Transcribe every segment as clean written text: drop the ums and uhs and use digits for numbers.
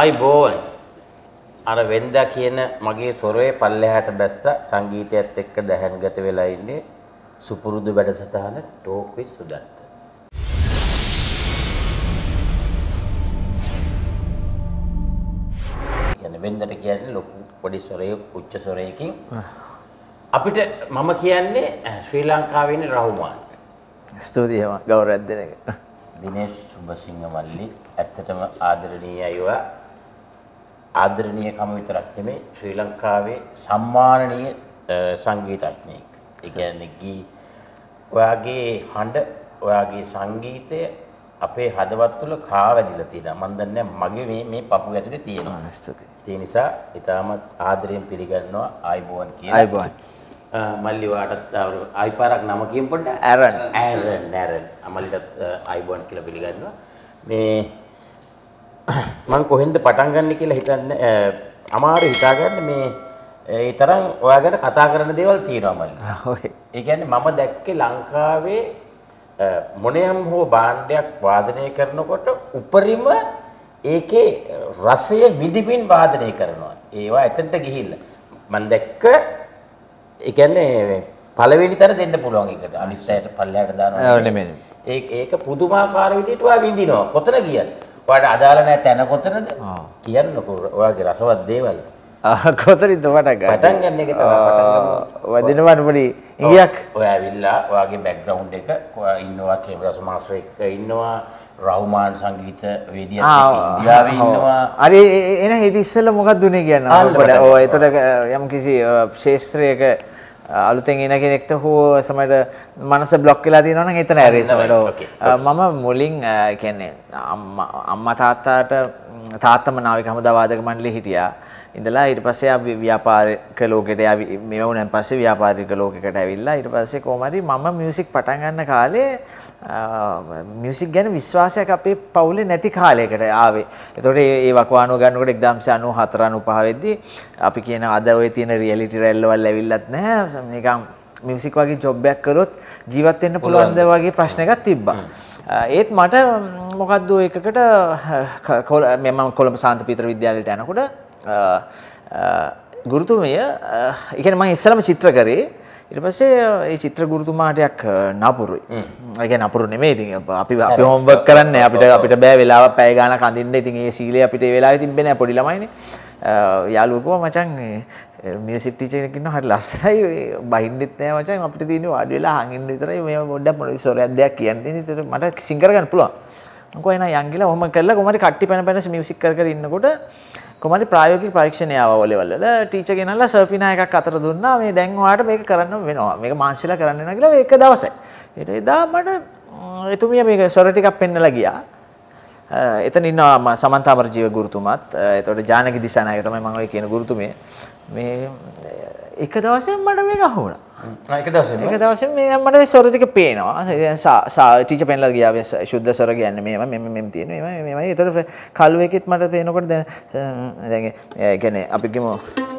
ආයිබෝන් අර වෙන්දා කියන මගේ සොරේ පල්ලෙහාට බැස්ස සංගීතයත් එක්ක දැහැන්ගත වෙලා ඉන්නේ සුපුරුදු වැඩසටහන ටෝක් විත් සුදත්ත. කියන්නේ වෙන්දට කියන්නේ ලොකු පොඩි සොරේ උච්ච සොරේකින් අපිට මම කියන්නේ ශ්‍රී ලංකාවේ ඉන්න රහුමාන්. ස්තුතියි ගෞරවයක් දෙන එක. දිනේෂ් සුබසිංහ මල්ලි ඇත්තටම ආදරණීයයිව ආදරණීයකම විතරක් නෙමෙයි ශ්‍රී ලංකාවේ සම්මානනීය සංගීතඥයෙක්. ඒ කියන්නේ ගී ඔයාගේ හඬ ඔයාගේ සංගීතය අපේ හදවත් තුළ කාවැදිලා තියෙනවා. මම දන්නේ මගේ මේ පපුව ඇතුලේ තියෙනවා. ස්තුතියි. ඒ නිසා ඊටමත් ආදරයෙන් පිළිගන්නවා ආයිබෝන් කියලා. ආයිබෝන්. මල්ලි වාටත් ආයිපාරක් නම කියමු පොඩ්ඩක්. ඇරන් අමලිටත් ආයිබෝන් කියලා පිළිගන්නවා. මේ මම කොහෙන්ද පටන් ගන්න කියලා හිතන්නේ අමාරු හිතාගන්න මේ ඒ තරම් ඔයාගෙන කතා කරන දේවල් තියෙනවා මල්ලි. ඔව්. ඒ කියන්නේ මම දැක්කේ ලංකාවේ මොනියම් හෝ භාණ්ඩයක් වාදනය කරනකොට උපරිම ඒකේ රසය විඳින්මින් වාදනය කරනවා. ඒවා එතනට ගිහිල්ලා මම දැක්ක ඒ කියන්නේ පළවෙනි තර දෙන්න පුළුවන් එකට අනිත් සයිඩ් පල්ලෙහාට දානවා නෙමෙයි. ඒක පුදුමාකාර විදිහට ඔයා විඳිනවා. කොතන ගියත් ඔයාට අදාළ නැහැ තැන කොතනද? කියන්නකෝ ඔයාගේ රසවත් දේවල්. කොතනින්ද පටන් ගන්න එක තමයි පටන් ගන්න. වදිනවන පොඩි ඉඟියක්. ඔයා ඇවිල්ලා ඔයාගේ බෑග්ග්‍රවුන්ඩ් එක ඉන්නවා කේමරාස් මාස්ටර් එක්ක ඉන්නවා රහුමාන් සංගීත වේදිකයක ඉන්දියාවේ ඉන්නවා. හරි එන හිට ඉස්සෙල්ලා මොකක්ද උනේ කියන්න. ඔය එතකොට යම් කිසි ශාස්ත්‍රයක අලුතෙන් එන කෙනෙක්ට හෝ සමහරට මනස බ්ලොක් වෙලා තියෙනවා නම් එතන ඇරේ සමහරට මම මුලින් කියන්නේ අම්මා තාත්තම නාවික හමුදා වාදක මණ්ඩලයේ හිටියා ඉඳලා ඊට පස්සේ ආ ව්‍යාපාරික ලෝකෙට මේ වුණාන් පස්සේ ව්‍යාපාරික ලෝකයකට ඇවිල්ලා ඊට පස්සේ කොහොම හරි මම මියුසික් පටන් ගන්න කාලේ මියුසික් ගැන විශ්වාසයක් අපේ පවුලේ නැති කාලයකට ආවේ. ඒතකොට ඒ වකවානුව ගන්නකොට 1994 95 වෙද්දී අපි කියන අද ඔය තියෙන රියැලිටි රැල්ලවල් ඇවිල්ලත් නැහැ. නිකන් මියුසික් වගේ ජොබ් එකක් කරොත් ජීවත් වෙන්න පුළුවන්ද වගේ ප්‍රශ්න එකක් තිබ්බා. ඒත් මට මොකද්ද එකකට මම කොළඹ සාන්ත පීතර විද්‍යාලයට යනකොට ගුරුතුමිය ඒ කියන්නේ මම ඉස්සලම චිත්‍ර කරේ ඊට පස්සේ ඒ චිත්‍ර ගුරුතුමාටයක් නපුරුයි. ඒ කියන්නේ නපුරු නෙමෙයි. ඉතින් අපි හෝම්වර්ක් කරන්නේ අපිට බෑ වෙලාවක් පැය ගානක් අඳින්න. ඉතින් ඒ සීලය අපිට ඒ වෙලාවේ තිබ්බේ නෑ පොඩි ළමයිනේ. යාළුවෝ මචං මියුසික් ටීචර් කෙනෙක් ඉන්නවා හරි ලස්සනයි. බහින්නෙත් නෑ මචං අපිට තියෙන්නේ වාඩි වෙලා අහගෙන විතරයි. මේ පොඩ්ඩක් මොන විශ්වරයක් දෙයක් කියන්න තියෙන. ඒත් මට සිං කරගන්න පුළුවන්. මම කොහේ නා යන් ගිහලා ඔහොම කරලා කොහමරි කට්ටි පැන මියුසික් කර ඉන්නකොට කොහමරි ප්‍රායෝගික පරීක්ෂණය ආවා ඔලෙවල් වල ටීචර් ගෙනල්ලා සර්පිනා එකක් අතර දුන්නා මේ දැන් ඔයාලට මේක කරන්න වෙනවා මේක මාන්සිලා කරන්න වෙනවා කියලා ඒක දවසයි ඊට එදා මට එතුමිය මේක සොර ටිකක් පෙන්නලා ගියා එතන ඉන්නවා සමන්ත අමරජීව ගුරුතුමාත් එතකොට ජානකි දිසානායක තමයි මම ඔය කියන ගුරුතුමිය මේ එක දවසෙන් මට මේක අහුණා එක දවසෙන් මේ මට මේ සොර ටික පේනවා ටීචර් පෙන්නලා ගියා ශුද්ධ සොර කියන්නේ මෙහෙම තියෙනවා මෙහෙමයි ඒතර කල්ුවේකෙත් මට පේනකොට දැන් ඒ කියන්නේ අපි කිව්මු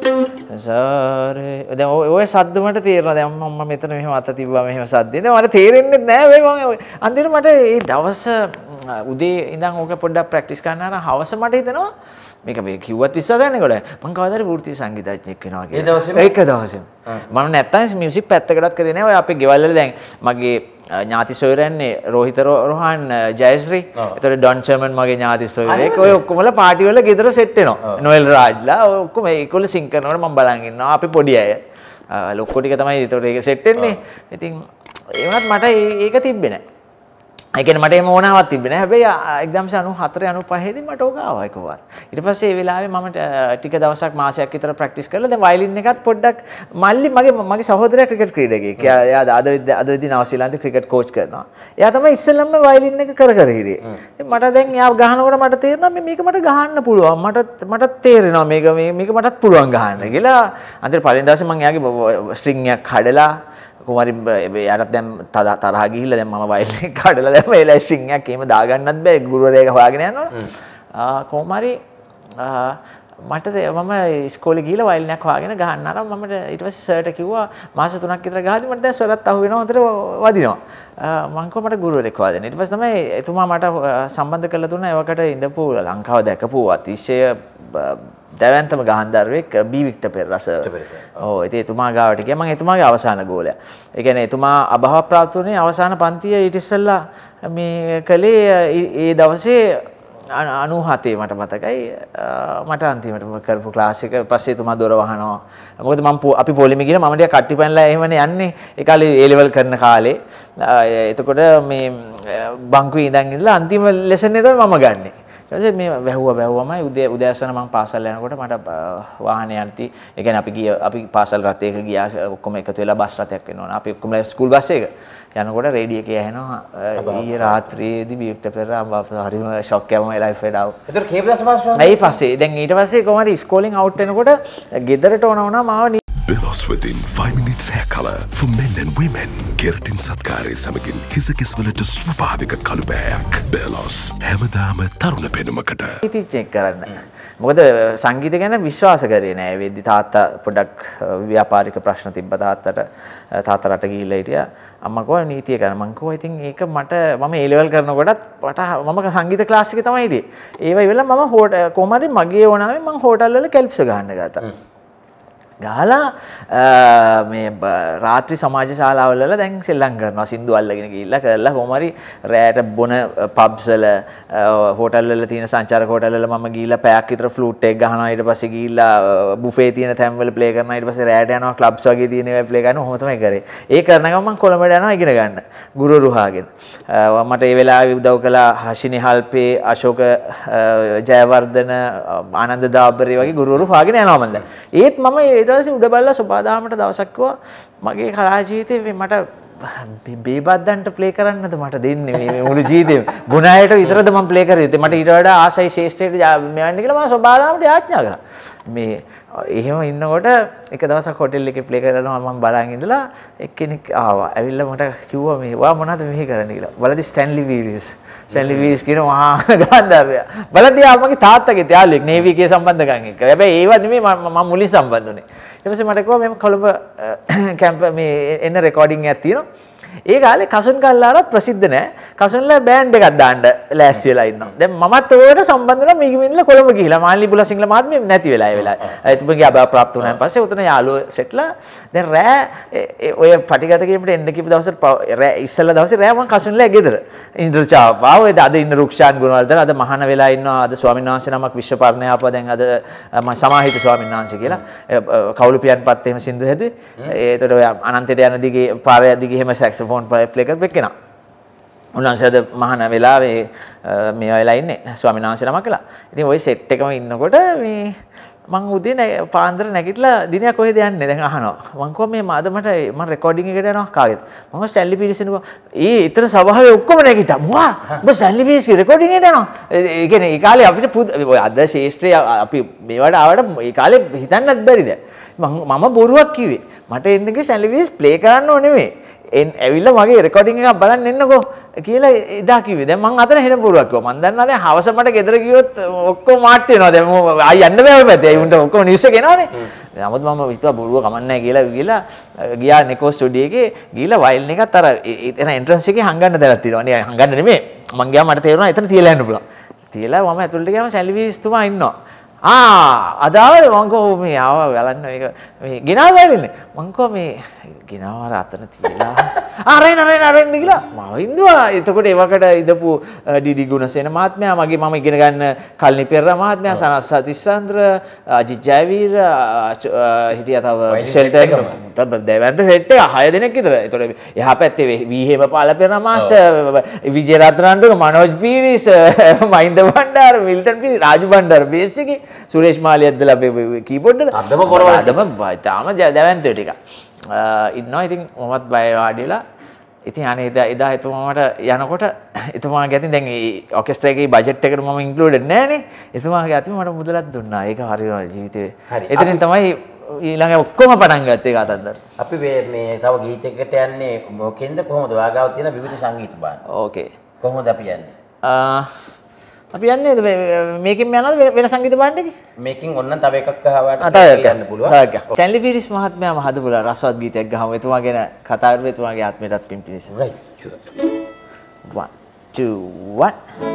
සාරේ දැන් ඔය සද්ද මට තේරෙනවා දැන් මම මෙතන මෙහෙම අත තිබ්බා මෙහෙම සද්ද ඉන්නේ මට තේරෙන්නේ නැහැ මම අන්තිමට මට මේ දවස් උදේ ඉඳන් ඕක පොඩ්ඩක් ප්‍රැක්ටිස් කරන්න අර හවස මට හිතෙනවා මේක මේ කිව්වත් විශ්වාස ගන්න කොට මම කවදාද වෘත්තීය සංගීතඥයෙක් වෙනවා කියලා. ඒක දවසෙම. මම නැත්තම් මියුසික් පැත්තකටත් කරේ නැහැ. ඔය අපේ ගෙවල් වල දැන් මගේ ඥාති සොයරන්නේ රෝහිත රෝහන් ජයශ්‍රී. ඒතකොට ඩොන් චර්මන් මගේ ඥාති සොයරෙක්. ඔය ඔක්කොමලා පාටි වල ගෙදර සෙට් වෙනවා. නොෙල් රාජ්ලා ඔය ඔක්කොම ඒගොල්ලෝ සිං කරනකොට මම බලන් ඉන්නවා. අපි පොඩි අය. ලොක්කෝ ටික තමයි ඒතකොට ඒක සෙට් වෙන්නේ. ඉතින් ඒ වුණත් මට ඒක තිබ්බේ නැහැ. ඒ කියන්නේ මට එහෙම ඕනාවක් තිබ්බේ නැහැ. හැබැයි 1994 95 දී මට ඕක ආවා එකවර. ඊට පස්සේ ඒ වෙලාවේ මම ටික දවසක් මාසයක් විතර ප්‍රැක්ටිස් කරලා දැන් වයලින් එකත් පොඩ්ඩක් මල්ලි මගේ සහෝදරයා ක්‍රිකට් ක්‍රීඩකයෙක්. එයා අද විද්‍යා නවසීලන්තේ ක්‍රිකට් කෝච් කරනවා. එයා තමයි ඉස්සෙල්ලම වයලින් එක කර හිටියේ. මට දැන් එයා ගහනකොට මට තේරෙනවා මේක මට ගහන්න පුළුවන්. මට තේරෙනවා මේක මටත් පුළුවන් ගහන්න කියලා. අන්තිමට පළවෙනි දවසේ මම එයාගේ ස්ට්‍රින්ග් එකක් කඩලා කොහොමරි යාට දැන් තරහ ගිහිල්ලා දැන් මම වයල් එක කඩලා දැන් ඒ ස්ට්‍රින්ග් එකක් එහෙම දාගන්නත් බෑ ගුරුවරයෙක් හොයාගෙන යනවා කොහොමරි මට මම ඉස්කෝලේ ගිහලා වයලිනයක් හොයාගෙන ගහන්න ආරම් මම ඊට පස්සේ සර්ට කිව්වා මාස 3ක් විතර ගහද්දි මට දැන් සර්ත් අහු වෙනවා හොඳට වදිනවා මං කිව්වා මට ගුරුවරයෙක් හොයාගෙන ඊට පස්සේ තමයි එතුමා මට සම්බන්ධ කරලා දුන්නා ඒවකට ඉඳපු ලංකාව දැකපු අතිශය දැවැන්තම ගහන්දරුවෙක් බී වික්ටර් පෙරරස ඔව් ඉතින් එතුමා ගාවට ගියා මම එතුමාගේ අවසාන ගෝලයා ඒ කියන්නේ එතුමා අභාව ප්‍රාප්ත වුණේ අවසාන පන්තිය ඊට ඉස්සෙල්ලා මේ කලේ ඒ දවසේ 97 මට මතකයි මට අන්තිමට කරපු ක්ලාස් එක පස්සේ එතුමා දොර වහනවා මොකද අපි පොලිමේ ගිහලා මම ටික කට්ටි පැනලා එහෙමනේ යන්නේ ඒ කාලේ A level කරන කාලේ එතකොට මේ බංකුවේ ඉඳන් අන්තිම ලෙසන් එක තමයි මම ගන්නෙ ඊට පස්සේ මේ වැහුවමයි උදෑසන මම පාසල් යනකොට මට වාහනේ යන්ති ඒ කියන්නේ අපි පාසල් රථයක ගියා ඔක්කොම එකතු වෙලා බස් රථයක් වෙනවා අපි ඔක්කොම ස්කූල් බස් එක යනකොට රේඩියෝ එකේ ඇහෙනවා ඊයේ රාත්‍රියේදී වික්ටර් පෙරේරා හරිම ෂොක් එකක් මම ලයිෆ් එකට ආවා. ඒතර කේබ්ලස් මාස්ටර් ඊට පස්සේ දැන් ඊට පස්සේ කොහමද ඉස්කෝලෙන් අවුට් වෙනකොට ගෙදරට ඕන වුණා මාව Belos within 5 minutes hair color for men and women. Keratin සත්කාරයේ සමගින් හිස කෙස්වලට ස්වභාවික කළු බෑයක්. Belos හැමදාම තරුණ පෙනුමකට. ඉතින් චෙක් කරන්න. මොකද සංගීතය ගැන විශ්වාස කරේ නෑ. වෙද්දි තාත්තා පොඩක් ව්‍යාපාරික ප්‍රශ්න තිබ්බ තාත්තා රට ගිහිල්ලා හිටියා. අම්මා කෝ නීතිය කරන මං කෝ ඉතින් ඒක මට මම A level කරනකොටත් මම සංගීත ක්ලාස් එකේ තමයි හිටියේ. ඒව ඉවරලා මම කොහමද මගේ ඕනාවේ මං හෝටල් වල කැලිප්සෝ ගහන්න ගත්තා. ගහලා මේ රාත්‍රී සමාජ ශාලාවල වල දැන් සෙල්ලම් කරනවා සින්දු අල්ලගෙන ගිහිල්ලා කරලා කොහොම හරි රැයට බොන පබ්ස් වල හෝටල් වල තියෙන සංචාරක හෝටල් වල මම ගිහිල්ලා පැයක් විතර ෆ්ලූට් එක ගහනවා ඊට පස්සේ ගිහිල්ලා බුෆේ තියෙන තැන් වල ප්ලේ කරනවා ඊට පස්සේ රැයට යනවා ක්ලබ්ස් වගේ තියෙන ඒවා ප්ලේ කරනවා ඔහොම තමයි කරේ. ඒ කරන ගමන් මම කොළඹට යනවා ඉගෙන ගන්න. ගුරුවරු හාගෙන. මට ඒ වෙලාවේ උදව් කළා හෂිනි හල්පේ අශෝක ජයවර්ධන ආනන්ද දාබරේ වගේ ගුරුවරු හාගෙන යනවා මම දැන්. ඒත් මම ඊට පස්සේ උඩ බැලලා සුබාදාමට දවසක් කිව්වා මගේ කලා ජීවිතේ මට බේබද්දන්ට ප්ලේ කරන්නද මට දෙන්නේ මේ මුළු ජීවිතේම ගුණායට විතරද මම ප්ලේ කරේ ඉතින් මට ඊට වඩා ආසයි ශේෂ්ඨයට යන්න කියලා මම සුබාදාමට යාඥා කරා මේ එහෙම ඉන්නකොට එක දවසක් හොටෙල් එකේ ප්ලේ කරනවා මම බලන් ඉඳලා එක්කෙනෙක් ආවා ඇවිල්ලා මට කිව්වා මේ වා මොනවද මෙහෙ කරන්නේ කියලා බලද්දි ස්ටැන්ලි වීරිස් කියන මහා ගාන්ධාරයා බලද්දි ආපගේ තාත්තගේ යාළුවෙක් නේවි එකේ සම්බන්ධකම් එක්ක හැබැයි ඒව නෙමෙයි මම මුලින් සම්බන්ධ වුණේ ඊට පස්සේ මට කිව්වා මේ කොළඹ කැම්ප් මේ එන්න රෙකෝඩින් එකක් තියෙනවා ඒ කාලේ කසුන් කල්ලාරත් ප්‍රසිද්ධ නෑ කසුන්ලා බෑන්ඩ් එකක් දාන්න ලෑස්ති වෙලා ඉන්නවා දැන් මමත් ඔයාලට සම්බන්ධ වෙලා මිගිමින්ලා කොළඹ ගිහිලා මාල්ලි බුලසිංහල මහත්මිය නැති වෙලා ඒ වෙලාවේ එතුමගේ අභාව ප්‍රාප්ත වුණාන් පස්සේ උතන යාළුවෝ සෙට්ලා දැන් රෑ ඔය පටිගත කීමට එන්න කිව්ව දවසට රෑ ඉස්සෙල්ලා දවසේ රෑ මම කසුන්ලා ගෙදර ඉන්ද්‍රචාව ආව අද ඉන්න රුක්ෂාන් ගුණවර්ධන අද මහාන වෙලා ඉන්නවා අද ස්වාමීන් වහන්සේ නමක් විශ්වපර්ණය ආපුවා දැන් අද සමාහිත ස්වාමීන් වහන්සේ කියලා කවුළු පියන්පත් එහෙම සින්දු හැදුවේ ඒතකොට ඔය අනන්තයට යන දිගේ පාරය දිගේ එහෙම සැක්සෆෝන් ප්ලේ කරපු එක්කෙනා උන්වහන්සේ අද මහාන වෙලා මේ වෙලා ඉන්නේ ස්වාමීන් වහන්සේ නමක් කියලා ඉතින් ওই සෙට් එකම ඉන්නකොට මේ මං උදේ පාන්දර නැගිටලා දිනයක් කොහෙද යන්නේ දැන් අහනවා මං කිව්වා මේ අද මම රෙකෝඩින් එකට යනවා කාගෙද මම ස්ටැන්ලි පීරිස්ෙන් කිව්වා ඊතර සභාවේ ඔක්කොම නැගිට්ටා මොවා ඔබ ස්ටැන්ලි පීරිස් රෙකෝඩින් එකට යනවා ඒ කියන්නේ ඒ කාලේ අපිට ඔය අද ශේෂ්ත්‍රය අපි මේවට ආවට ඒ කාලේ හිතන්නත් බැරිද මම බොරුවක් කිව්වේ මට එන්න ගිහ ස්ටැන්ලි පීරිස් ප්ලේ කරන්න ඕනේ නෙමෙයි ඇවිල්ලා මගේ රෙකෝඩින් එකක් බලන්න එන්නකෝ කියලා එදා කිව්වේ. දැන් මං අතන හෙන බොරුවක් කිව්වා. මං දන්නවා දැන් හවස මට ගෙදර ගියොත් ඔක්කොම මාට් වෙනවා. දැන් ආයි යන්න බෑ ඔය පැත්තේ. ඒ උන්ට ඔක්කොම නිවුස් එක එනවනේ. නමුත් මම හිතුවා බොරුව කමන්නේ කියලා ගියා නිකෝ ස්ටුඩියෝ එකේ ගිහලා වයලින් එකත් අර එතන එන්ට්‍රන්ස් එකේ හංගන්න දැලක් තියෙනවා. නේ හංගන්න නෙමෙයි. මං ගියා මට තේරුණා එතන තියලා යන්න පුළුවන්. තියලා මම ඇතුළට ගියාම සැලිවිස්තුමා ඉන්නවා. අදාවද මං කෝ මේ ආවා බලන්න මේක මේ ගෙනාව වෙන්නේ මං කෝ මේ ගෙනාව අතන තියලා අරෙන් කියලා මම ඉන්දුවා එතකොට ඒවකට ඉදපු ඩීඩි ගුණසේන මහත්මයා මම ඉගෙන ගන්න කල්නි පෙරේරා මහත්මයා සනත් සතිස්චන්ද්‍ර අජිත් ජයවීර හිටියා තව ෂෙල්ටර් දෙවන්ත සෙට් එක 6 දෙනෙක් විතර එතකොට එහා පැත්තේ වී හේමපාල පෙරේරා මාස්ටර් විජේ රත්නාන්තුක මනෝජ් පීරිස් මහින්ද බණ්ඩාර මිල්ටන් පීරිස් රාජු බණ්ඩාර බේස් එකේ සුරේෂ් මාලියද්දලා කීබෝඩ් වල අදම කරවල අදම තාම දැවැන්තෝ ටික ඉන්නවා ඉතින් මමත් බය වාඩිලා ඉතින් අනේ එදා එතුමාට යනකොට එතුමාගේ අතින් දැන් ඔකෙස්ට්‍රා එකේ බජට් එකට මම ඉන්ක්ලූඩඩ් නෑනේ එතුමාගේ අතින් මට මුදලක් දුන්නා ඒක හරිම ජීවිතේ එතනින් තමයි ඊළඟ ඔක්කොම පටන් ගත්තේ කාතන්දර අපි මේ තව ගීතයකට යන්නේ මොකෙන්ද කොහොමද වාගාව තියෙන විවිධ සංගීත බාන ඕකේ කොහොමද අපි යන්නේ අපි යන්නේ මේකෙන් යනවාද වෙන සංගීත බණ්ඩ එකේ? මේකෙන් ඔන්න තව එකක් අහවට කියන්න පුළුවන්. කැන්ලි ෆීරිස් මහත්මයාම හදපු රසවත් ගීතයක් ගහමු. එතුමා ගැන කතා කරමු. එතුමාගේ ආත්මයටත් පින් පිණිස. right sure 1 2 1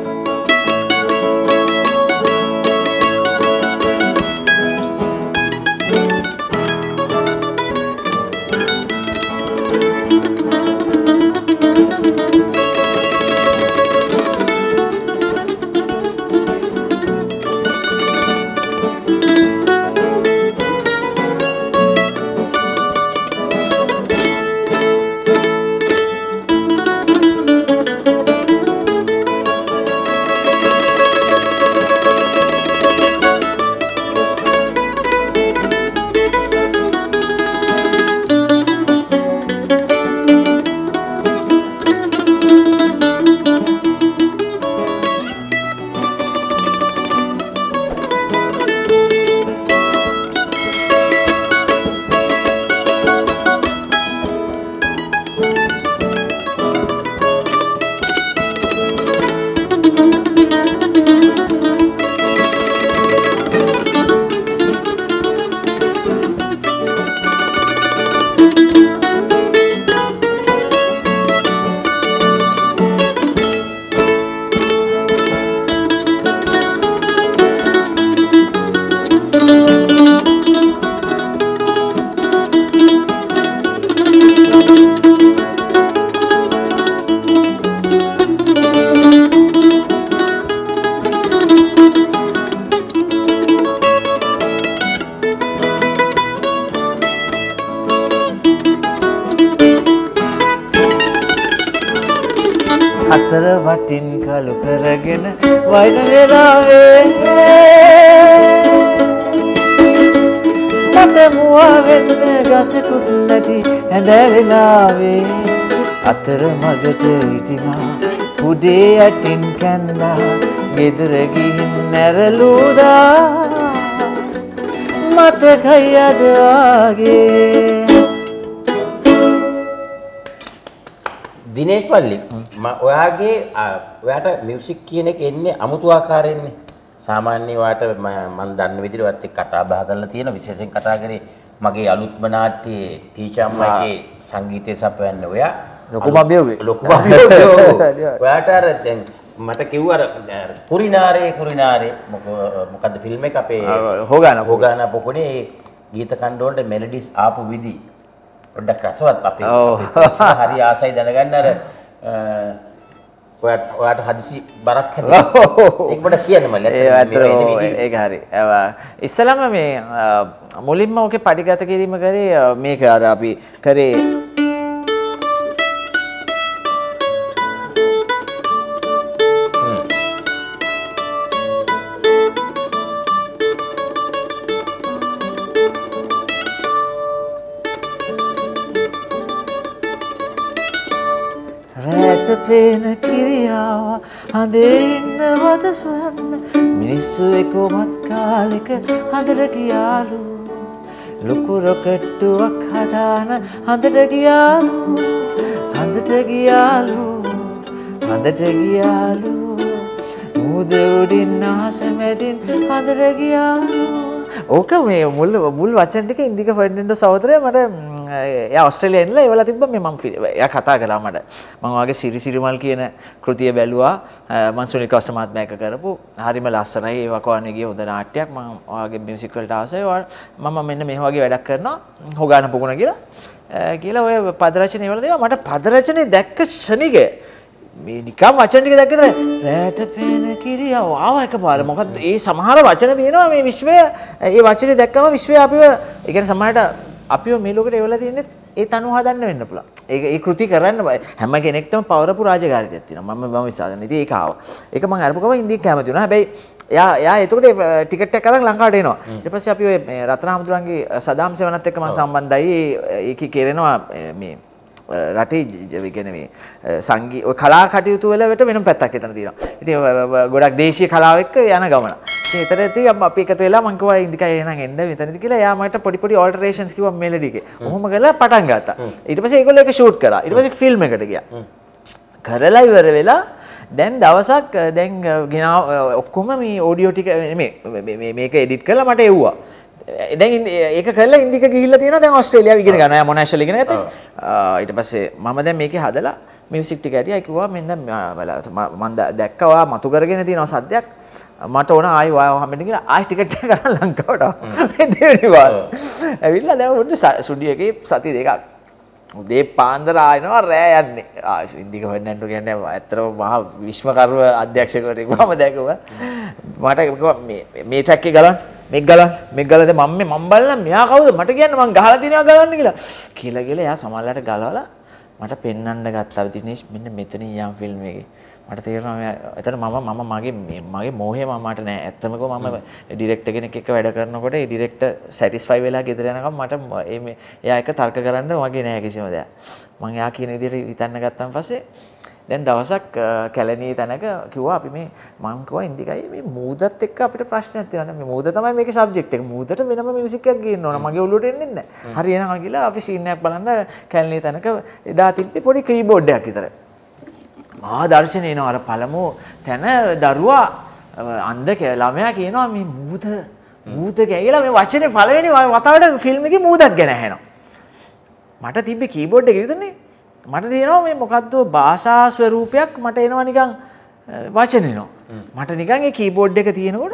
අතර වටින් කලු කරගෙන වයින් වෙලාවේ මට මුවා වෙන්න ගසකුත් නැති ඇඳ වෙලාවේ අතර මගට ඉතිමා උදේ යටින් කන්නා ගෙදර ගිහින් නැරලුදා මතකයි අද වාගේ දිනේෂ් පල්ලි ඔයාට මියුසික් කියන එක එන්නේ අමුතු ආකාරයෙන්නේ. සාමාන්‍යයෙන් ඔයාට මම දන්න විදිහට එක්ක කතා බහ කරලා තියෙන විශේෂයෙන් කතා කරේ මගේ අලුත්ම නාට්‍යයේ ටීචර් අම්මගේ සංගීතය සපයන්න ඔයා ලොකුම අභියෝගය. ඔයාට අර දැන් මට කිව්වා අර කුරිනාරේ මොකද්ද ෆිල්ම් එක අපේ හොගාන පොකුණේ ගීත කණ්ඩ වලට මෙලඩිස් ආපු විදි පොඩ්ඩක් රසවත් අපේ හරි ආසයි දැනගන්න අර ඔයාට හදිසි බරක් හැදෙනවා ඒක පොඩ්ඩක් කියන්න මල්ලි ඒක හරි ඉස්සලම මේ මුලින්ම ඔකේ පරිගත කිරීම කරේ මේක අර අපි කරේ පේන කිරියාව හඳේ ඉන්නවද සොයන්න මිනිස්සු එකමත් කාලෙක හඳට ගියාලු ලොකු රොකට්ටුවක් හදාන හඳට ගියාලු මුද උඩින් අහස මැදින් හඳට ගියාලු ඕක මේ මුල් වචන ටික ඉන්දික ෆර්ඩිනන්ඩෝ සහෝදරයා මට එයා ඕස්ට්‍රේලියාවේ ඉඳලා ඒවලා තිබ්බා මේ මම එයා කතා කළා මට මම වාගේ සිරිසිරිමල් කියන කෘතිය බැලුවා මම සුනිල් කොස්ටා මහත්මයා එක කරපු හරිම ලස්සනයි ඒ වකවානේ ගිය හොඳ නාට්‍යයක් මම වාගේ මියුසික් වලට ආසයි මම මෙන්න මේ වගේ වැඩක් කරනවා හොගාන පොකුණ කියලා ඔය පද රචන ඒවල දේවා මට පද රචනේ දැක්ක ශනික මේ නිකම් වචන ටික දැක්කද රැට පේන කිරියා ආව එකපාර මොකද ඒ සමහර වචන තියෙනවා මේ විශ්වය ඒ වචනේ දැක්කම විශ්වය අපිව ඒ කියන්නේ සමහරට අපිව මේ ලෝකෙට එවලා තියෙන්නේ ඒ තනු හදන්න වෙන්න පුළුවන්. ඒ කෘති කරන්න හැම කෙනෙක්ටම පවරපු රාජකාරියක් තියෙනවා. මම විශ්වාස කරනවා. ඉතින් ඒක ආවා. ඒක මම අරපු ගමන් ඉන්දියාව කැමති වුණා. හැබැයි එයා එතකොට ටිකට් එක අරන් ලංකාවට එනවා. ඊට පස්සේ අපි ඔය රත්නහාමුදුරන්ගේ සදාම් සෙවණත් එක්ක මම සම්බන්ධයි. ඒකේ කෙරෙනවා මේ රටේ කියන්නේ මේ සංගීත ඔය කලා කටයුතු වලට වෙනම පැත්තක් එතන තියෙනවා. ඉතින් ගොඩක් දේශීය කලාව එක්ක යන ගමන. ඉතින් එතනදී අපි එකතු වෙලා මං කිව්වා ඉන්දිකා එහෙනම් එන්න මෙතනදී කියලා. එයා මට පොඩි ඔල්ටරේෂන්ස් කිව්වා මෙලඩි එකේ. ඔහොම කරලා පටන් ගත්තා. ඊට පස්සේ ඒගොල්ලෝ ඒක ෂූට් කරා. ඊට පස්සේ ෆිල්ම් එකට ගියා. කරලා ඉවර වෙලා දැන් දවසක් දැන් ඔක්කොම මේ ඔඩියෝ ටික මේක එඩිට් කරලා මට එව්වා. දැන් ඒක කරලා ඉන්දික ගිහිල්ලා තියෙනවා දැන් ඕස්ට්‍රේලියාව ඉගෙන ගන්නවා. මොනාෂල් ඉගෙන ගත්තා. ඊට පස්සේ මම දැන් මේකේ හදලා මියුසික් ටික ඇරියා කිව්වා මෙන්න මම දැක්කා ඔයා මතු කරගෙන තියෙනවා සද්දයක්. මට ඕන ආයි වාව හැමෙන්න කියලා ආයි ටිකට් එක ගන්න ලංකාවට ආවා. මේ දෙවෙනි වාර. ඇවිල්ලා දැන් උඩ ස්ටුඩියෝ එකේ සති දෙකක්. උදේ පාන්දර ආයෙනවා රෑ යන්නේ. ඉන්දික ෆර්නැන්ඩෝ කියන්නේ ඇත්තටම මහා විශ්වකර්ම අධ්‍යක්ෂකවරයෙකු මම දැක්කවා. මට කිව්වා මේ ට්‍රැක් එක ගලන්න. මේක ගලලා මම බලලා මෙයා කවුද මට කියන්න මං ගහලා තියනවා ගලන්න කියලා එයා සමහරවිට ගලවලා මට පෙන්වන්න ගත්තා දිනේෂ් මෙන්න මෙතන යම් ෆිල්ම් එකේ මට තේරෙනවා එතන මගේ මෝහය මට නෑ ඇත්තම කිව්ව මම ඩිරෙක්ටර් කෙනෙක් එක්ක වැඩ කරනකොට ඒ ඩිරෙක්ටර් සැටිස්ෆයි වෙලා ගෙදර යනකම් මට එයා එක තර්ක කරන්න වගේ නෑ කිසිම දෙයක් මම එයා කියන විදිහට හිතන්න ගත්තාන් පස්සේ දැන් දවසක් කැලණියේ තැනක කිව්වා අපි මේ මම කිව්වා ඉන්දිකයි මේ මූදත් එක්ක අපිට ප්‍රශ්නයක් තියෙනවා මේ මූද තමයි මේකේ සබ්ජෙක්ට් එක මූදට වෙනම මියුසික් එකක් ගේන්න ඕන මගේ ඔළුවට එන්නේ නැහැ හරි එනවා කියලා අපි සීන් එකක් බලන්න කැලණියේ තැනක එදා තිබ්බේ පොඩි කීබෝඩ් එකක් විතර මහා දර්ශන එනවා අර පළමු තැන දරුවා අන්ධ ළමයා කියනවා මේ මූද කියලා මේ වචනේ පළවෙනි වතාවට ෆිල්ම් එකේ මූදක් ගැන අහනවා මට තිබ්බේ කීබෝඩ් එක විතරනේ මට තියෙනවා මේ මොකද්ද භාෂා ස්වරූපයක් මට එනවා නිකන් වචන එනවා මට නිකන් ඒ කීබෝඩ් එක තියෙනකොට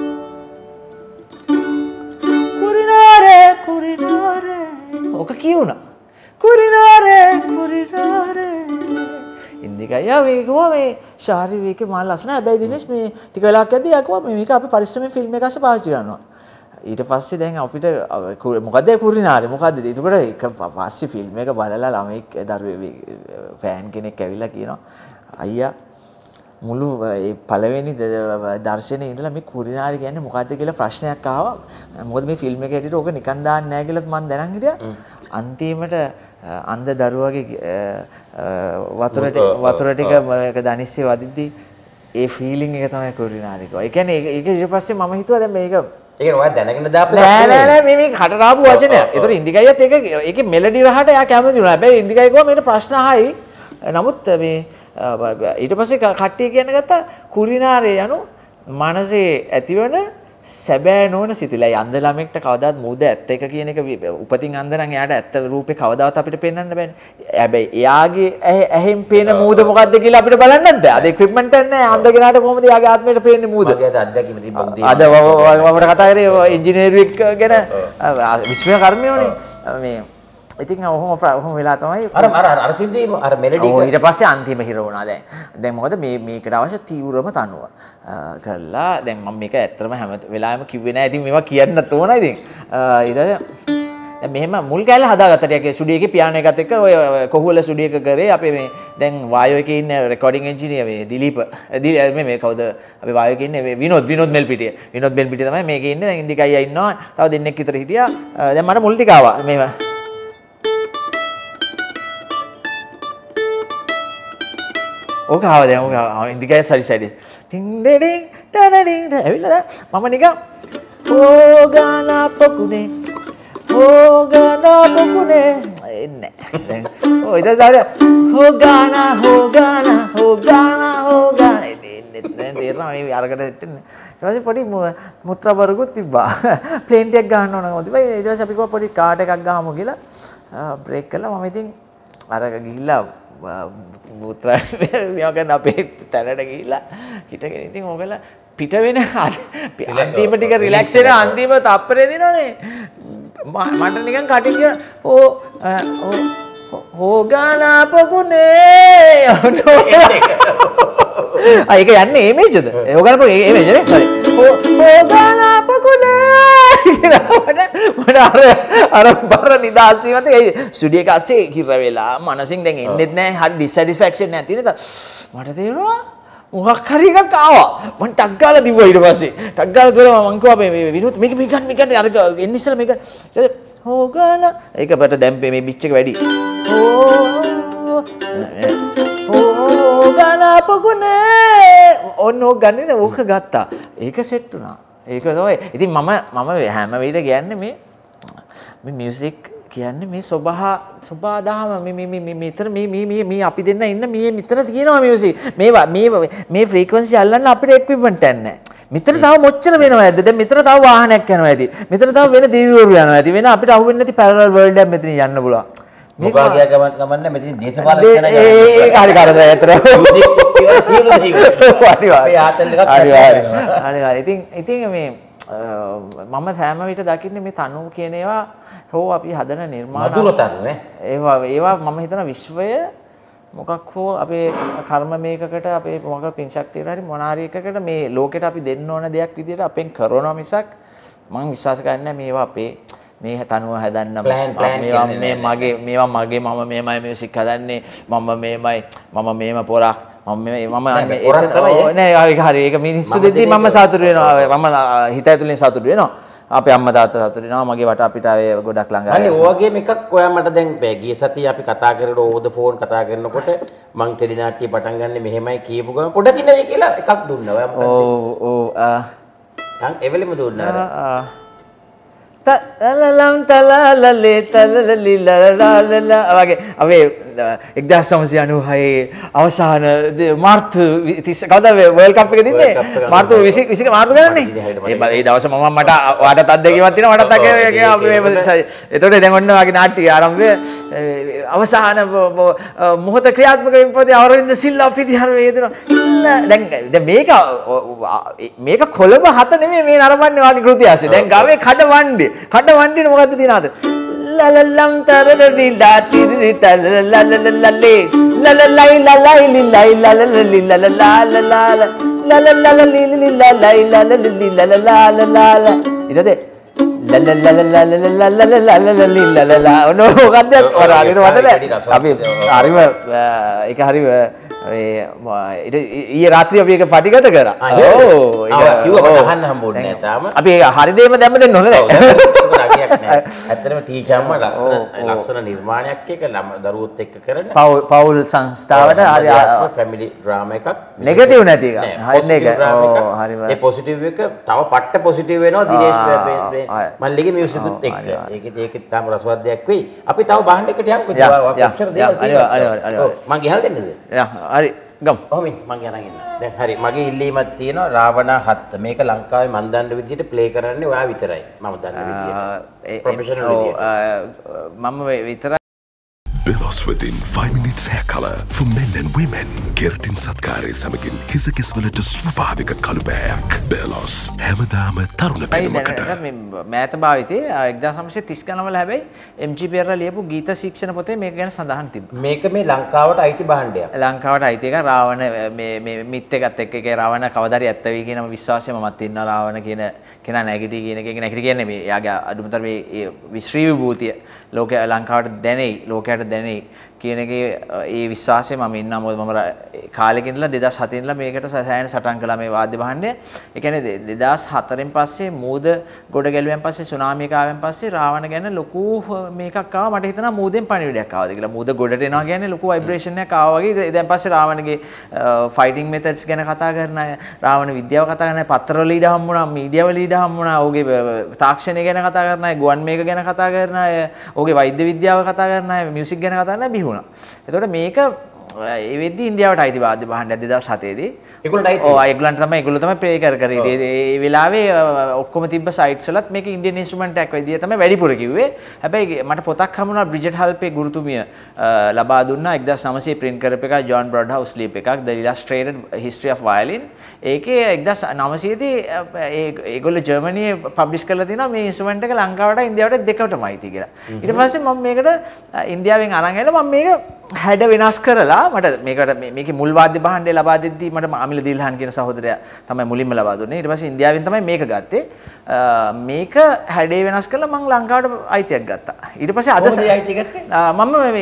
කුරිනාරේ ඔක කියුණා කුරිනාරේ ඉන්දිකයා මේකෝ මේ ශාරීරික මාල් ලස්සන හැබැයි දිනේෂ් මේ ටික වෙලාවක් යද්දී යකවා මේක අපි පරිස්සමෙන් ෆිල්ම් එක අස්සේ පාවිච්චි කරනවා ඊට පස්සේ දැන් අපිට මොකද කුරිනාරේ මොකද්ද ඒකට එක පස්සේ ෆිල්ම් එක බලලා ළමෙක් දරුවෙක් ෆෑන් කෙනෙක් ඇවිල්ලා කියනවා අයියා මුළු ඒ පළවෙනි දර්ශනේ ඉඳලා මේ කුරිනාරේ කියන්නේ මොකද්ද කියලා ප්‍රශ්නයක් ආවා මොකද මේ ෆිල්ම් එකේ ඇටියට ඕක නිකන් දාන්න නැහැ කියලාත් මම දැනන් හිටියා අන්තිමට අන්ධ දරුවගේ වතුර ටික දනිස්සේ වදිද්දි ඒ ෆීලිං එක තමයි කුරිනාරේ කිව්වා. ඒ කියන්නේ ඒක ඊට පස්සේ මම හිතුවා දැන් මේක ඒක ඔයා දැනගෙන දාපලා නෑ මේ කටට ආපු වචනයක්. ඒතර ඉන්දිකයියත් ඒකේ මෙලඩි රහට එයා කැමති වුණා. හැබැයි ඉන්දිකයි කිව්වා මේකට ප්‍රශ්න අහයි. නමුත් මේ ඊට පස්සේ කට්ටිය කියන ගත්තා කුරිනාරේ යනු මනසේ ඇතිවන සැබෑ නොවන සිතිලයි අන්ධ ළමෙක්ට කවදාවත් මූද ඇත්ත එක කියන එක උපතින් අන්ධ නම් එයාට ඇත්ත රූපේ කවදාවත් අපිට පෙන්වන්න බෑනේ. හැබැයි එයාගේ ඇහෙන් පේන මූද මොකද්ද කියලා අපිට බලන්නත් බෑ. අද ඉක්විප්මන්ට් එක නැහැ. අන්ධ කෙනාට කොහොමද එයාගේ ආත්මයට පේන්නේ මූද? මගේ අත්දැකීම තිබ්බා උදේ. අද වමර කතා කරේ ඉංජිනේරුවෙක් ගැන විශ්ව කර්මයෝනේ මේ ඉතින් ඔහොම වෙලා තමයි අර සිද්ධි අර මෙලඩි ඊට පස්සේ අන්තිම හිර වුණා දැන් මොකද මේකට අවශ්‍ය තීව්‍රම තනුව කළා දැන් මම මේක ඇත්තටම හැම වෙලාවෙම කිව්වේ නෑ ඉතින් මේවා කියන්නත් ඕන ඉතින් ඊට දැන් මෙහෙම මුල් කැලේ හදාගත්තා ටිකක් ස්ටුඩියෝ එකේ පියානෝ එකත් එක්ක ඔය කොහුවල ස්ටුඩියෝ එක කරේ අපේ මේ දැන් වායෝ එකේ ඉන්න රෙකෝඩින් එන්ජිනියර් මේ දිලීප මේ කවුද අපි වායෝ එකේ ඉන්නේ විනෝද් මෙල්පිටිය තමයි මේකේ ඉන්නේ දැන් ඉන්දික අයියා ඉන්නවා තව දෙන්නෙක් විතර හිටියා දැන් මට මුල් ටික ආවා මේව ඕක ආව දැන් ඕක ඉන්දිකයි සරි සයිඩස් ටින් ඩෙඩින් ටනඩින් ඇවිල්ලා මම නිකන් හෝගානා පොකුනේ එන්නේ දැන් ඔය ඉතින් සාර හෝගානා එන්නේ දැන් තේරෙනවා මේ අරකට දෙන්නේ ඊට පස්සේ පොඩි මුත්‍රා වර්ගුත් තිබ්බා ප්ලේන් ටිකක් ගන්න ඕන මොකද ඊට පස්සේ අපි කිව්වා පොඩි කාට් එකක් ගහමු කියලා බ්‍රේක් කළා මම ඉතින් අර ගිහිල්ලා මුත්‍රා මෙයා ගන්න අපේ තැනට ගිහිල්ලා හිටගෙන ඉතින් ඕකලා පිට වෙන අන්තිම ටික රිලැක්ස් වෙන අන්තිම තප්පරේ දිනවනේ මට නිකන් කටින් කියන හෝගානා පොකුනේ ඒක යන්නේ ඉමේජ්ද හෝගානා පොකුනේ ඉමේජ් නේ හරි හෝගානා පොකුනේ මට අර බර නිදාස් වීමත් ඒ ස්ටුඩියෝ එක ඇස්සේ කිර වෙලා මනසින් දැන් එන්නෙත් නැහැ හරි ඩිසැටිස්ෆැක්ෂන් නැති නේද මට තේරුණා මොකක් හරි එකක් ආවා මං ටක් ගාලා දිව්වා ඊට පස්සේ ටක් ගාලා දුවලා මං කිව්වා මේ විනෝත් මේක ගන්න අර එන්න ඉස්සලා මේක හොගන ඒක බට දැන් මේ පිච් එක වැඩි හොගන පොකුනේ ඔන්න ඕක ගන්නේ ඕක ගත්තා ඒක සෙට් වුණා ඒක තමයි ඉතින් මම හැම වෙලේ කියන්නේ මේ මියුසික් කියන්නේ මේ සබහාදහම මෙතන මේ අපි දෙන්න ඉන්න මේ මෙතන තියෙනවා මියුසික් මේ ෆ්‍රීකවන්සි අල්ලන්න අපිට එක්විප්මන්ට් එකක් නැහැ. මෙතන තව මොච්චර වෙනවා ඇද්ද? දැන් මෙතන තව වාහනයක් යනවා ඇති. මෙතන තව වෙන දිවිවරු යනවා ඇති. වෙන අපිට අහුවෙන්නේ නැති පැරලල් වර්ල්ඩ් එකක් මෙතන යන්න පුළුවන්. මොකා ගියා ගමන් මෙතන දේශපාලන යන ඒක හරි කරදරයක් ඇතර. ඉතින් මේ මම සෑම විට දකින්නේ මේ තනුව කියන ඒවා හෝ අපි හදන නිර්මාණ මధుර තනුව ඒවා මම හිතන විශ්වය මොකක් හෝ අපේ කර්ම මේකකට අපේ මොකක් පින් ශක්තියට හරි මොනාරි එකකට මේ ලෝකෙට අපි දෙන්න ඕන දෙයක් විදිහට අපෙන් කරනවා මිසක් මම විශ්වාස කරන්නේ මේ තනුව හදන්න මේවා මගේ මම මේමයි මියුසික් හදන්නේ මම මේම පොරක් හරි ඒක මිනිස්සු දෙද්දි මම සතුටු වෙනවා මම හිත ඇතුලෙන් සතුටු වෙනවා අපේ අම්මා තාත්තා සතුටු වෙනවා මගේ වට අපිට ආවේ ගොඩක් ළඟා අනේ ඔය වගේම එකක් ඔයා මට දැන් ගිය සතියේ අපි කතා කරලා ඕවර් ද ෆෝන් කතා කරනකොට මං ටෙලිනාට්‍ය පටන් ගන්න මෙහෙමයි කියපු ගමන් පොඩකින් නෑ කියලා එකක් දුන්නා ඔයා මොකක්ද එවෙලෙම දුන්නා තලලම් තලලලේ තලලලි ලලලලා වගේ අපේ 1996 අවසාන මාර්තු 30 කවදාද වර්ල්ඩ් කප් එක දින්නේ මාර්තු 20 මාර්තු ගන්නනේ ඒ දවස් මම මට ඔයාට තත් දෙකක් තියෙනවා මටත් අගේ අපි එතකොට දැන් ඔන්න වගේ නාට්‍ය ආරම්භය අවසාන මොහොත ක්‍රියාත්මක වෙනපොදී අරවින්ද සිල්වා පිටිහර වේදෙනවා දැන් මේක කොළඹ හත නෙමෙයි මේ නරඹන්නේ වාගේ කෘතියස්සේ දැන් ගාවේ කඩවන්නේ මොකද්ද තියනවාද ලලලම් තරරලි ලාතිරි තලලලලලලේ ලලලයි ලලයි ලිලයි ලලලලි ලලලාලලාල ලලලලලි ලිලයි ලලලලි ලලලාලලාල ඊටද ලලලලලලලලලලලලලි ලලලා ඔන්න මොකද්ද ඔර හරියට මතකද අපි හරිම ඒක හරිම ඊයේ රාත්‍රියේ අපි ඒක පටිගත කරා. ඔව් ඒක කිව්වා මට අහන්න හම්බුනේ නැහැ තාම. අපි හරි දෙයක්ම දැම්ම දෙන්න ඕනේ නෑ. ඇත්තටම ටීචර්ම ලස්සන නිර්මාණයක් එක දරුවොත් එක්ක කරන පවුල් සංස්ථාවට හරි ෆැමිලි ඩ්‍රාමා එකක් නෙගටිව් නැති එක. හරි ඒක. හරිම. ඒ පොසිටිව් එක තව පට්ට පොසිටිව් වෙනවා දිනේෂ් මල්ලිගේ මියුසිකුත් එක්ක. ඒකේ තාම රසවත් දෙයක් වෙයි. අපි තව බහන්න එකට යමුකෝ. කොච්චර දේවල් තියෙනවද? ඔව් මං ගහලා දෙන්නද? හරි ගම් කොහොමින් මං යනන් ඉන්න දැන් හරි මගේ ඉල්ලීමක් තියෙනවා රාවණා 7 මේක ලංකාවේ මන් දන්න විදිහට ප්ලේ කරන්නේ ඔයා විතරයි මම දන්න විදිහට ප්‍රොෆෙෂනල් විදිහට මම විතරයි Belos within 5 minutes hair color for men and women. Keratin සත්කාරයේ සමගින් හිස කෙස්වලට ස්වභාවික කළුබෑයක්. Belos හැමදාම තරුණ පෙනුමකට. මෑත භාවිතේ 1930 ගණන්වල හැබැයි MG පෙරේරා ලියපු ගීත ශික්ෂණ පොතේ මේක ගැන සඳහන් තිබ්බා. මේක මේ ලංකාවට අයිති භාණ්ඩයක්. ලංකාවට අයිති එක රාවණ මේ මිත් එකත් එක්ක ඒකේ රාවණ කවදාරි ඇත්ත වෙයි කියන විශ්වාසය මමත් ඉන්නවා රාවණ කියන කෙනා නැගිටි කියන එක නැගිටි කියන්නේ මේ යාගේ අදුමතර මේ විශ්‍රී විභූතිය ලෝකේ ලංකාවට දැනෙයි ලෝකයට දැනෙයි කියන එකේ ඒ විශ්වාසය මම ඉන්නවා මොකද මම කාලෙක ඉඳලා 2007 ඉඳලා මේකට සෑහෙන සටන් කළා මේ වාද්‍ය භාණ්ඩය. ඒ කියන්නේ 2004න් පස්සේ මූද ගොඩ ගැලුවෙන් පස්සේ සුනාමි එක ආවෙන් පස්සේ රාවණ ගැන ලොකු මේකක් ආවා මට හිතෙනවා මූදෙන් පණිවිඩයක් ආවද කියලා. මූද ගොඩට එනවා කියන්නේ ලොකු ভাইබ්‍රේෂන් එකක් ආවා වගේ. දැන් පස්සේ රාවණගේ ෆයිටිං මෙතඩ්ස් ගැන කතා කරන අය, රාවණ විද්‍යාව කතා කරන අය, පත්තරවල ඊට හම්බුණා, මීඩියා වල ඊට හම්බුණා, ඔහුගේ තාක්ෂණය ගැන කතා කරන අය, ගුවන් මේක ගැන කතා කරන අය, ඔහුගේ වෛද්‍ය විද්‍යාව කතා කරන අය, මියුසික් ගැන කතා කරන අය බිහුණා. එතකොට මේක ඒ වෙද්දි ඉන්දියාවට අයිති වාද්‍ය භාණ්ඩයක් 2007 දී. ඒගොල්ලන්ට අයිති. ඔව් ඒගොල්ලෝ තමයි ප්ලේ කර ඉතින් ඒ වෙලාවේ ඔක්කොම තිබ්බ සයිට්ස් වලත් මේක ඉන්දියන් ඉන්ස්ට්‍රුමන්ට් එකක් විදියට තමයි වැඩිපුර කිව්වේ. හැබැයි මට පොතක් හම්බුණා බ්‍රිජට් හල්පේ ගුරුතුමිය ලබා දුන්නා 1900 ප්‍රින්ට් කරපු එකක් ජෝන් බ්‍රොඩ්හවුස් ලියපු එකක් The Illustrated History of Violin. ඒකේ 1900 දී ඒගොල්ලෝ ජර්මනියේ පබ්ලිෂ් කරලා තිනවා මේ ඉන්ස්ට්‍රුමන්ට් එක ලංකාවට ඉන්දියාවට දෙකටම අයිති කියලා. ඊට පස්සේ මම මේකට ඉන්දියාවෙන් අරන් ඇවිල්ලා මම මේක හැඩ වෙනස් කරලා මට මේකේ මුල් වාද්‍ය භාණ්ඩය ලබා දෙද්දී මට අමිල දිල්හන් කියන සහෝදරයා තමයි මුලින්ම ලබා දුන්නේ. ඊට පස්සේ ඉන්දියාවෙන් තමයි මේක ගත්තේ. මේක හැඩේ වෙනස් කරලා මම ලංකාවට අයිතියක් ගත්තා. ඊට පස්සේ අද කොහොමද අයිතිය ගත්තේ? මම මේ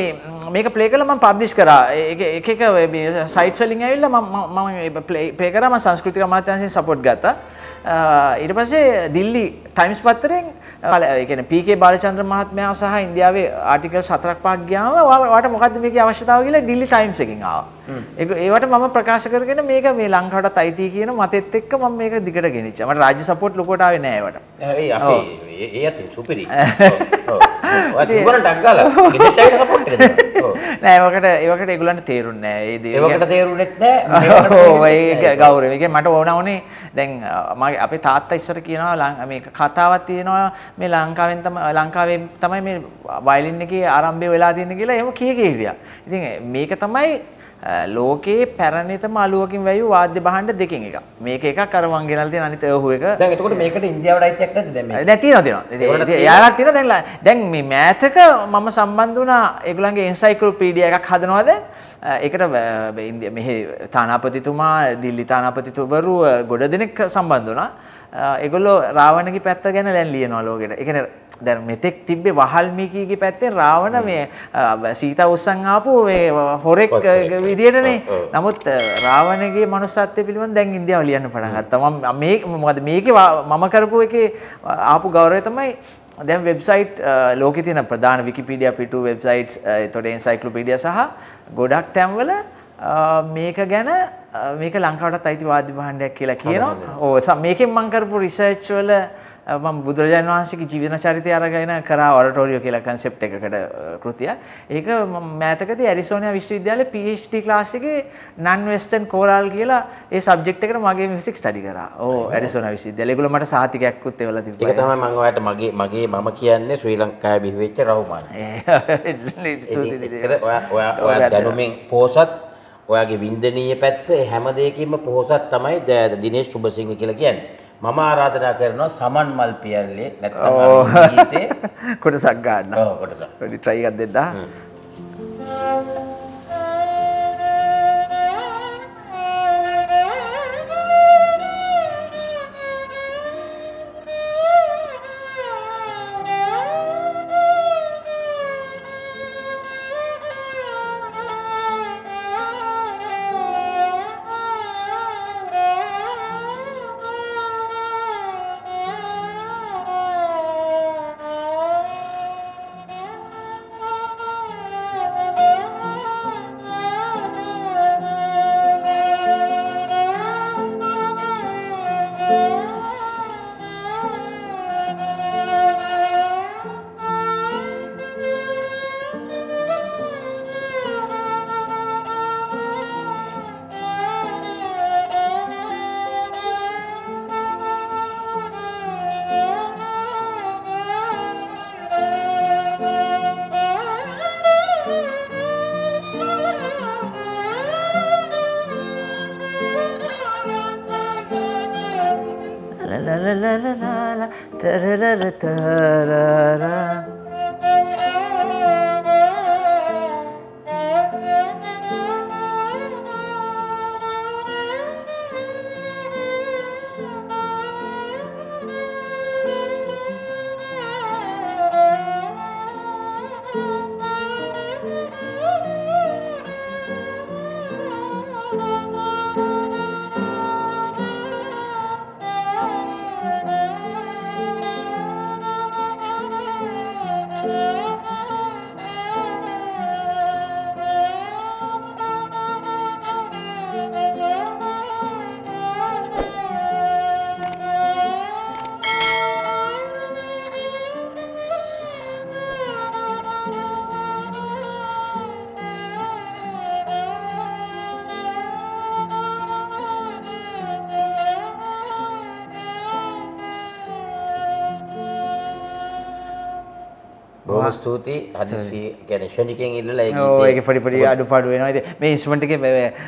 මේක ප්ලේ කරලා මම පබ්ලිෂ් කරා. එක සයිට්ස් වලින් ඇවිල්ලා මම ප්ලේ කරා. මම සංස්කෘතික අමාත්‍යාංශයෙන් සපෝට් ගත්තා. ඊට පස්සේ දිල්ලි ටයිම්ස් පත්තරෙන් ඒ කියන්නේ පී.කේ. බාලචන්ද්‍ර මහත්මයා සහ ඉන්දියාවේ ආටිකල්ස් 4-5ක් ගියාම ඔයාට මොකද්ද මේකේ අවශ්‍යතාවය කියලා දිල්ලි ටයිම්ස් එකෙන් ආවා. ඒවට මම ප්‍රකාශ කරගෙන මේක මේ ලංකාවටත් අයිති කියන මතෙත් එක්ක මම මේක දිගට ගෙනිච්චා. මට රාජ්‍ය සපෝට් ලොකුවට ආවේ නෑ ඒවට. ඒ අපේ ඒ අතින් සුපිරි. ඔව්. ඔය උගලන්ට අග්ගාලා ගෙදරට සපෝට් එකද? ඔව්. නෑ ඒවකට ඒගොල්ලන්ට තේරුන්නේ නෑ. ඒ දේ. ඒවකට තේරුන්නේත් නෑ. ඔව් ඒක ගෞරවය. ඒ මට ඕනේ දැන් මගේ අපේ තාත්තා ඉස්සර කියනවා මේක කතාවක් තියෙනවා මේ ලංකාවේ තමයි මේ වයලින් එකේ ආරම්භය වෙලා තියෙන්නේ කියලා එහෙම කී හිටියා. ඉතින් මේක තමයි ලෝකේ පැරණිතම අලුවකින් වැයු වාද්‍ය භාණ්ඩ දෙකෙන් එකක්. මේක එකක් අර මං ගෙනල්ලා තියෙන අනිත් අහුව එක. දැන් එතකොට මේකට ඉන්දියාවට අයිතියක් නැද්ද දැන් මේක? දැන් තියෙනවා. යාලක් තියෙනවා දැන් මේ මෑතක මම සම්බන්ධ වුණා ඒගොල්ලන්ගේ එන්සයික්ලෝපීඩියා එකක් හදනවා දැන්. ඒකට මෙහි තානාපතිතුමා දිල්ලි තානාපතිතුවරු ගොඩ දෙනෙක් සම්බන්ධ වුණා. ඒගොල්ලෝ රාවණගේ පැත්ත ගැන දැන් ලියනවා ලෝකෙට. ඒ කියන්නේ දැන් මෙතෙක් තිබ්බේ වහල්මිකීගේ පැත්තෙන් රාවණ මේ සීතා උස්සන් ආපු මේ හොරෙක් විදියටනේ. නමුත් රාවණගේ මනුස්සත්වය පිළිබඳ දැන් ඉන්දියාව ලියන්න පටන් ගත්තා. මම මොකද මේකේ මම කරපු එකේ ආපු ගෞරවය තමයි දැන් වෙබ්සයිට් ලෝකේ තියෙන ප්‍රධාන විකිපීඩියා පිටු වෙබ්සයිට්ස් එතකොට එන්සයික්ලෝපීඩියා සහ ගොඩක් තැන්වල මේක ගැන මේක ලංකාවටත් අයිති වාද්‍ය භාණ්ඩයක් කියලා කියනවා. ඔව් මේකෙන් මම කරපු රිසර්ච් වල මම බුදුරජාණන් වහන්සේගේ ජීවන චරිතය අරගෙන කරා ඔරටෝරියෝ කියලා කන්සෙප්ට් එකකට කෘතියක්. ඒක මෑතකදී ඇරිසෝනා විශ්වවිද්‍යාලයේ PhD ක්ලාස් එකේ non western choral කියලා ඒ සබ්ජෙක්ට් එකට මගේ මියුසික් ස්ටඩි කරා. ඔව් ඇරිසෝනා විශ්වවිද්‍යාලේ. ඒගොල්ලෝ මට සහතිකයක්කුත් එවලා තිබ්බා. ඒක තමයි මම ඔයාලට මම කියන්නේ ශ්‍රී ලංකාවේ බිහි වෙච්ච රහුමාන. ඔයා දැනුමින් පොහොසත් ඔයාගේ වින්දනීය පැත්ත හැම දෙයකින්ම පොහොසත් තමයි දිනේෂ් සුබසිංහ කියලා කියන්නේ. මම ආරාධනා කරනවා සමන් මල් පියල්ලේ නැත්නම් ගීතේ කොටසක් ගන්න. ඔව් කොටසක්. පොඩි try එකක් දෙන්න. බොහොම ස්තුතියි. හදිසි කියන්නේ ෂණිකෙන් ඉල්ලලා ඒ ගීතේ. ඔව් ඒකේ පොඩි අඩුපාඩු වෙනවා. ඉතින් මේ ඉන්ස්ට්‍රුමන්ට් එකේ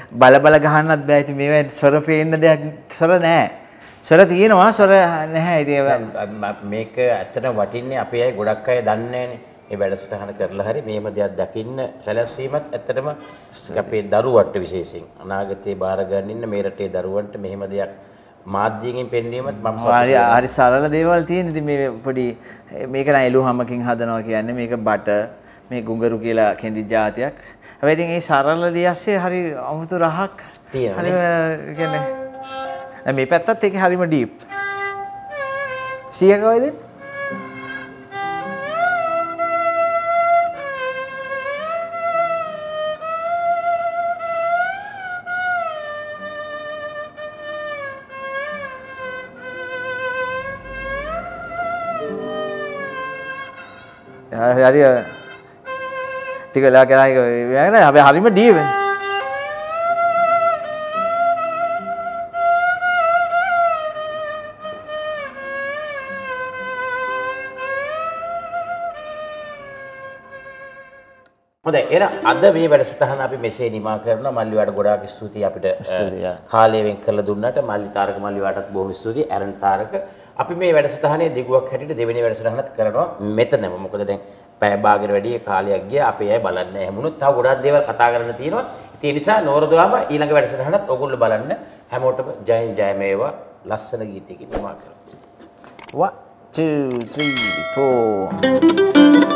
බල ගහන්නත් බෑ. ඉතින් මේවා ස්වර පේන්න දෙයක් ස්වර නැහැ. ස්වර තියෙනවා ස්වර නැහැ. ඉතින් මේක ඇත්තට වටින්නේ අපේ අය ගොඩක් අය දන්නේ නැහනේ. මේ වැඩසටහන කරලා හරි මේම දෙයක් දකින්න සැලැස්වීමත් ඇත්තටම අපේ දරුවන්ට විශේෂයෙන් අනාගතේ බාර ගන්න ඉන්න මේ රටේ දරුවන්ට මෙහෙම දෙයක් මාධ්‍යයෙන් පෙන්වීමත් මම හරි සරල දේවල් තියෙන. ඉතින් මේ පොඩි මේක නෑ එළුහමකින් හදනවා කියන්නේ මේක බට මේ ගුඟරු කියලා කෙඳි જાතියක්. හැබැයි ඉතින් ඒ සරල දියස්සේ හරි අමුතු රහක් තියෙනවා. හරි කියන්නේ දැන් මේ පැත්තත් ඒක හරිම ඩීප්. 100ක වයිද? හරි ටික වෙලා කරා එක වෙන්නේ අපි හරිම ඩීප් වෙන්නේ. හොඳයි එහෙනම් අද මේ වැඩසටහන අපි මෙසේ නිමා කරනවා. මල්ලිවාට ගොඩාක් ස්තුතියි අපිට කාලය වෙන් කරලා දුන්නාට. මල්ලි තාරක මල්ලිවාටත් බොහොම ස්තුතියි. ඇරන් තාරක අපි මේ වැඩසටහනේ දිගුවක් හැටියට දෙවෙනි වැඩසටහනත් කරනවා මෙතනම. මොකද දැන් පැය භාගයට වැඩි කාලයක් ගියා. අපි අය බලන්නේ හැමුණොත් තව ගොඩාක් දේවල් කතා කරන්න තියෙනවා. ඒ නිසා නෝරදවාම ඊළඟ වැඩසටහනත් ඔයගොල්ලෝ බලන්න. හැමෝටම ජය ජය මේවා. ලස්සන ගීතයකින් නිමා කරමු. 1 2 3 4